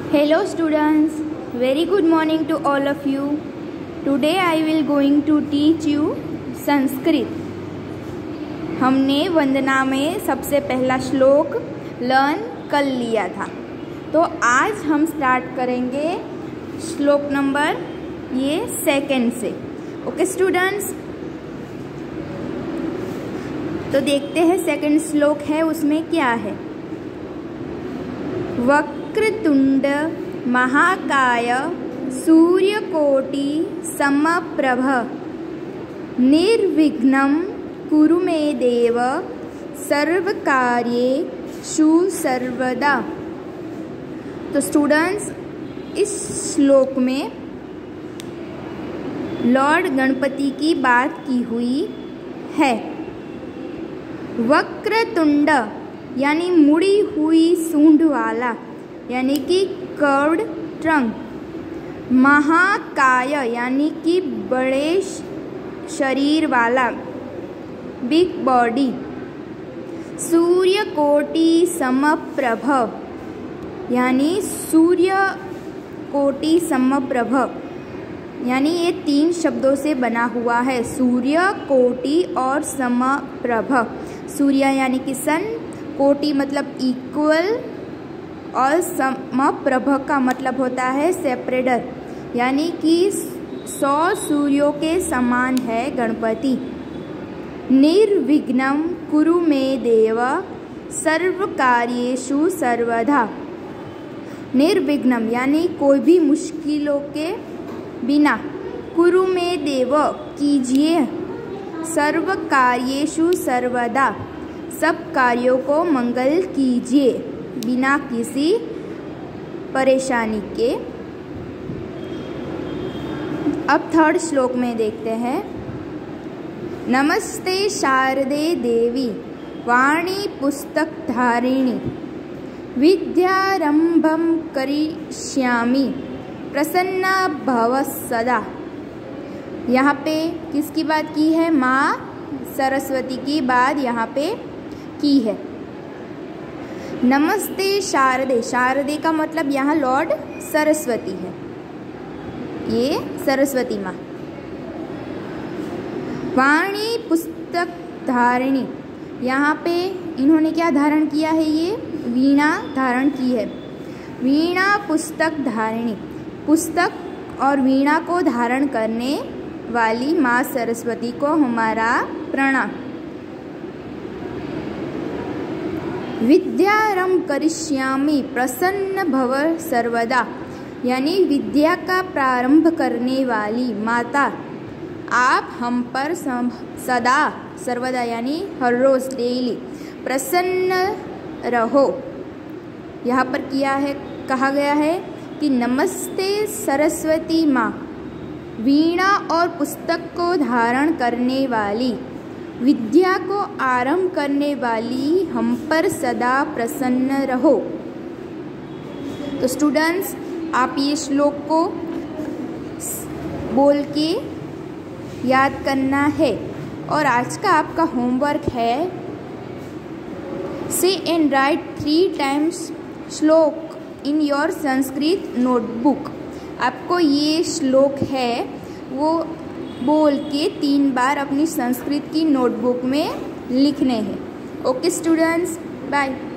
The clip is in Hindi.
Hello students, very good morning to all of you. Today I will going to teach you Sanskrit. हमने वंदना में सबसे पहला श्लोक लर्न कर लिया था, तो आज हम स्टार्ट करेंगे श्लोक नंबर ये सेकंड से. ओके स्टूडेंट्स, तो देखते हैं सेकंड श्लोक है उसमें क्या है. वक्रतुंड महाकाय सूर्यकोटि समप्रभ निर्विघ्नं कुरु मे देव सर्वकार्येषु सर्वदा. तो स्टूडेंट्स, इस श्लोक में लॉर्ड गणपति की बात की हुई है. वक्रतुंड यानी मुड़ी हुई सूंड वाला, यानी कि कर्व्ड ट्रंक. महाकाय यानी कि बड़े शरीर वाला, बिग बॉडी. सूर्यकोटि समप्रभ यानी सूर्य कोटि समप्रभ, यानी ये 3 शब्दों से बना हुआ है. सूर्य, कोटि और समप्रभ. सूर्य यानी कि सन, कोटि मतलब इक्वल और समप्रभ का मतलब होता है सेपरेटर, यानी कि 100 सूर्यों के समान है गणपति. निर्विघ्नं कुरु मे देव सर्वकार्येषु सर्वदा. निर्विघ्नं यानी कोई भी मुश्किलों के बिना. कुरु मे देव कीजिए. सर्वकार्येषु सर्वदा सब कार्यों को मंगल कीजिए बिना किसी परेशानी के. अब थर्ड श्लोक में देखते हैं. नमस्ते शारदे देवी वाणी पुस्तक धारिणी विद्यारंभं करिष्यामि प्रसन्ना भव सदा. यहाँ पे किसकी बात की है? माँ सरस्वती की बात यहाँ पे की है. नमस्ते शारदे. शारदे का मतलब यहाँ लॉर्ड सरस्वती है, ये सरस्वती माँ. वाणी पुस्तक धारिणी, यहाँ पे इन्होंने क्या धारण किया है? ये वीणा धारण की है. वीणा पुस्तक धारिणी, पुस्तक और वीणा को धारण करने वाली माँ सरस्वती को हमारा प्रणाम. विद्यारंभ करिष्यामि प्रसन्न भव सर्वदा, यानी विद्या का प्रारंभ करने वाली माता, आप हम पर सदा, सर्वदा यानी हर रोज, डेली प्रसन्न रहो. यहाँ पर कहा गया है कि नमस्ते सरस्वती माँ, वीणा और पुस्तक को धारण करने वाली, विद्या को आरंभ करने वाली, हम पर सदा प्रसन्न रहो. तो स्टूडेंट्स, आप ये श्लोक को बोल के याद करना है. और आज का आपका होमवर्क है से एंड राइट 3 times श्लोक इन योर संस्कृत नोटबुक. आपको ये श्लोक है वो बोल के 3 बार अपनी संस्कृत की नोटबुक में लिखने हैं. Okay students, bye.